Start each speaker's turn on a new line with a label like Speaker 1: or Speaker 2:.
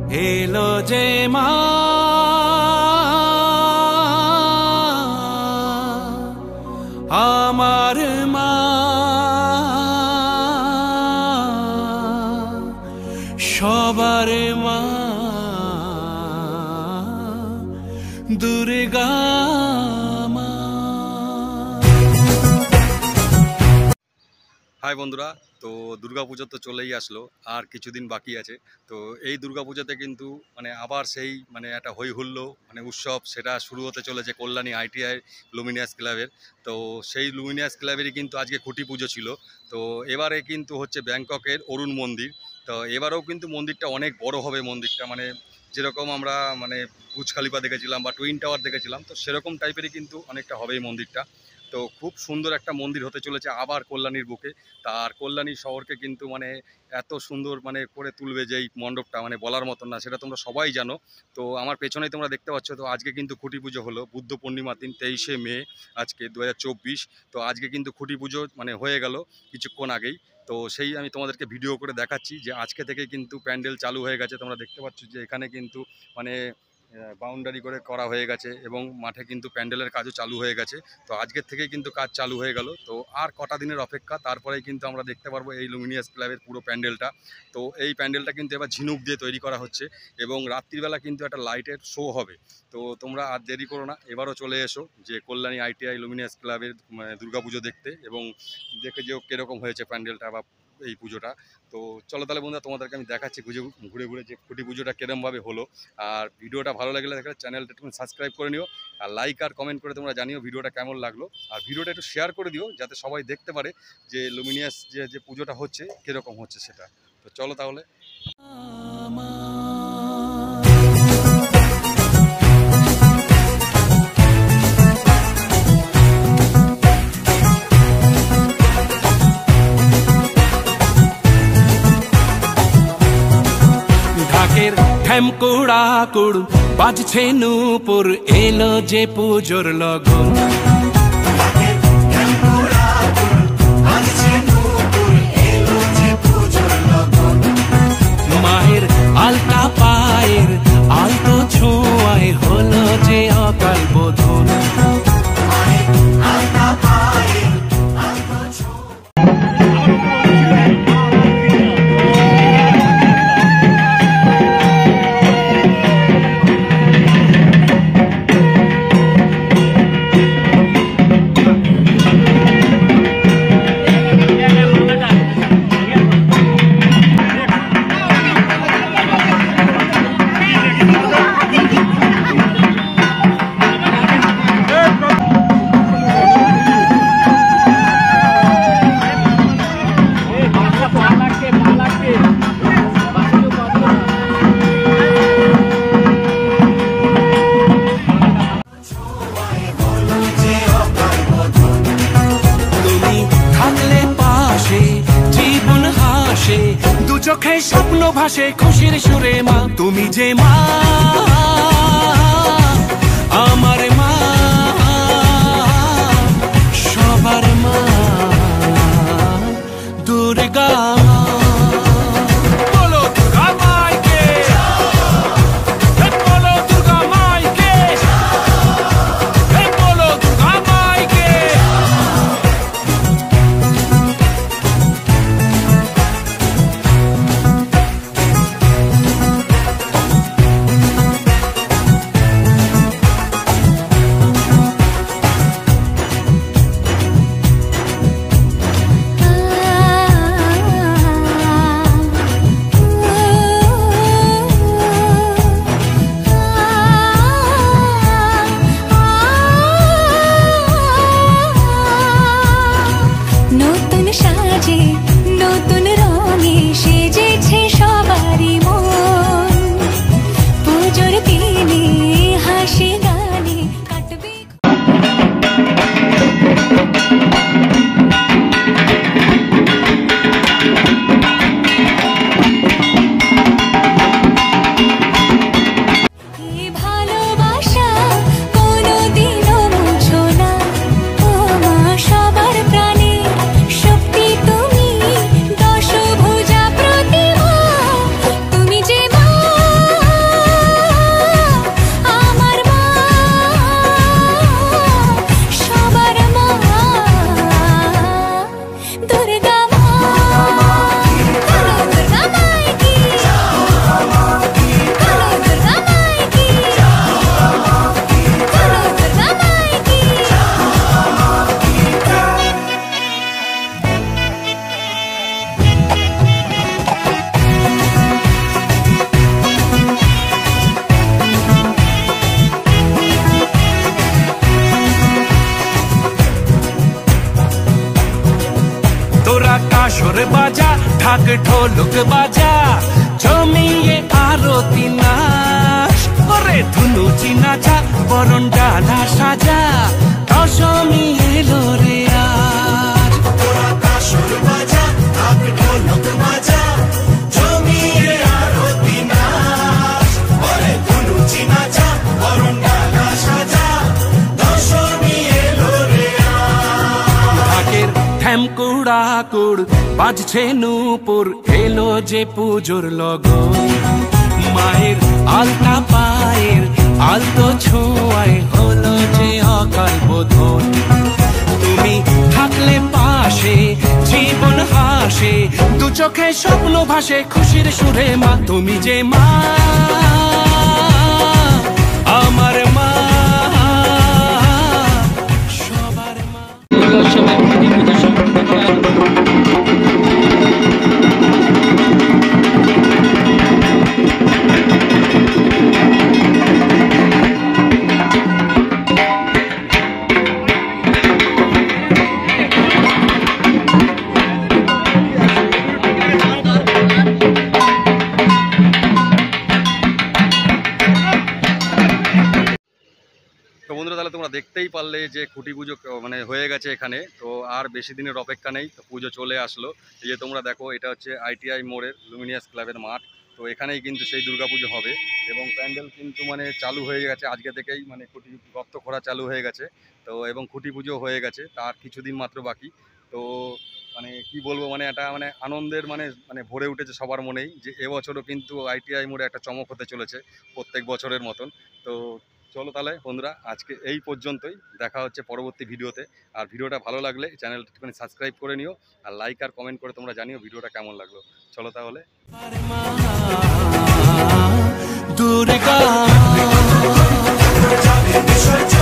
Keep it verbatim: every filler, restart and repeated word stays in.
Speaker 1: এলো যে মা আমার মা সবার মা দুর্গা মা।
Speaker 2: হাই বন্ধুরা, তো দুর্গাপুজো তো চলেই আসলো, আর কিছুদিন বাকি আছে। তো এই দুর্গাপুজোতে কিন্তু মানে আবার সেই মানে একটা হই হুল্লো মানে উৎসব সেটা শুরু হতে চলেছে কল্যাণী আইটিআই লুমিনিয়াস ক্লাবের। তো সেই লুমিনিয়াস ক্লাবেরই কিন্তু আজকে খুঁটি পুজো ছিল। তো এবারে কিন্তু হচ্ছে ব্যাংককের অরুণ মন্দির। তো এবারেও কিন্তু মন্দিরটা অনেক বড় হবে। মন্দিরটা মানে যেরকম আমরা মানে বুর্জ খলিফা দেখেছিলাম বা টুইন টাওয়ার দেখেছিলাম, তো সেরকম টাইপেরই কিন্তু অনেকটা হবে এই মন্দিরটা। তো খুব সুন্দর একটা মন্দির হতে চলেছে আবার কল্যাণীর বুকে। তার কল্যাণী শহরকে কিন্তু মানে এত সুন্দর মানে করে তুলবে যেই মণ্ডপটা, মানে বলার মতন না, সেটা তোমরা সবাই জানো। তো আমার পেছনেই তোমরা দেখতে পাচ্ছ। তো আজকে কিন্তু খুঁটি পুজো হলো বুদ্ধ পূর্ণিমার দিন, তেইশে মে আজকে দু হাজার চব্বিশ। তো আজকে কিন্তু খুঁটি পুজো মানে হয়ে গেল কিছুক্ষণ আগেই। তো সেই আমি তোমাদেরকে ভিডিও করে দেখাচ্ছি যে আজকে থেকে কিন্তু প্যান্ডেল চালু হয়ে গেছে। তোমরা দেখতে পাচ্ছ যে এখানে কিন্তু মানে বাউন্ডারি করে করা হয়ে গেছে এবং মাঠে কিন্তু প্যান্ডেলের কাজও চালু হয়ে গেছে। তো আজকের থেকেই কিন্তু কাজ চালু হয়ে গেল। তো আর কটা দিনের অপেক্ষা, তারপরেই কিন্তু আমরা দেখতে পারবো এই লুমিনিয়াস ক্লাবের পুরো প্যান্ডেলটা। তো এই প্যান্ডেলটা কিন্তু এবার ঝিনুক দিয়ে তৈরি করা হচ্ছে এবং রাত্রিবেলা কিন্তু একটা লাইটের শো হবে। তো তোমরা আর দেরি করো না, এবারও চলে এসো যে কল্যাণী আইটিআই লুমিনিয়াস ক্লাবের দুর্গাপুজো দেখতে এবং দেখে যেও কীরকম হয়েছে প্যান্ডেলটা বা এই পুজোটা। তো চলো তাহলে বন্ধুরা, তোমাদেরকে আমি দেখাচ্ছি ঘুরে ঘুরে ঘুরে যে খুঁটি পুজোটা কিরমভাবে হলো। আর ভিডিওটা ভালো লাগলে দেখলে চ্যানেলটা একটু সাবস্ক্রাইব করে নিও, আর লাইক আর কমেন্ট করে তোমরা জানিও ভিডিওটা কেমন লাগলো। আর ভিডিওটা একটু শেয়ার করে দিও যাতে সবাই দেখতে পারে যে লুমিনিয়াস যে যে পুজোটা হচ্ছে কীরকম হচ্ছে সেটা। তো চলো তাহলে।
Speaker 1: ঠ্যামকুড়া কুড় বাজছে নূপুর, এলো যে পুজোর লগন। মায়ের আলতা পায়ের আলতো ছোঁয়ায় হলো যে অকাল বোধন। চোখে স্বপ্ন ভাসে খুশির সুরে মা, তুমি যে মা আমার মা সবার মা দুর্গা মা। বলো দুর্গা মাইকে, বলো দুর্গা মাইকে, বলো দুর্গা মাইকে। বাজা, ঢাক ঢোলক বাজা, জমিয়ে আরতি নাচ। ওরে ধুনুচি নাচা, বরণ ডালা সাজা, দশমী এলো রে আজ।
Speaker 3: তোরা কাসর বাজা, ঢাক ঢোলক বাজা, জমিয়ে আরতি নাচ। ওরে ধুনুচি নাচা, বরণ ডালা সাজা, দশমী এলো রে আজ।
Speaker 1: ঢাকের ঠ্যামকুড়া কুড় বাজছে নূপুর, এলো যে পুজোর লগন। মায়ের আলতা পায়ের আলতো ছোঁয়ায় হলো যে অকাল বোধন। তুমি থাকলে পাশে জীবন হাসে, দু চোখে স্বপ্ন ভাসে খুশির সুরে মা। তুমি যে মা, আমার মা, সবার মা।
Speaker 2: তো বন্ধুরা, তাহলে তোমরা দেখতেই পারলে যে খুঁটি পুজো মানে হয়ে গেছে এখানে। তো আর বেশি দিনের অপেক্ষা নেই, তো পুজো চলে আসলো। এই যে তোমরা দেখো, এটা হচ্ছে আইটিআই মোড়ের লুমিনিয়াস ক্লাবের মাঠ। তো এখানেই কিন্তু সেই দুর্গাপুজো হবে এবং প্যান্ডেল কিন্তু মানে চালু হয়ে গেছে আজকে থেকেই, মানে খুঁটি গর্ত খোঁড়া চালু হয়ে গেছে। তো এবং খুঁটি পুজো হয়ে গেছে, তার কিছুদিন মাত্র বাকি। তো মানে কি বলবো, মানে এটা মানে আনন্দের মানে মানে ভরে উঠেছে সবার মনেই যে এবছরও কিন্তু আইটিআই মোড়ে একটা চমক হতে চলেছে প্রত্যেক বছরের মতন। তো চলো তাহলে বন্ধুরা, আজকে এই পর্যন্তই। দেখা হচ্ছে পরবর্তী ভিডিওতে। আর ভিডিওটা ভালো লাগলে চ্যানেলটা একটুখানি সাবস্ক্রাইব করে নিও, আর লাইক আর কমেন্ট করে তোমরা জানিও ভিডিওটা কেমন লাগলো। চলো তাহলে।
Speaker 1: দুর্গা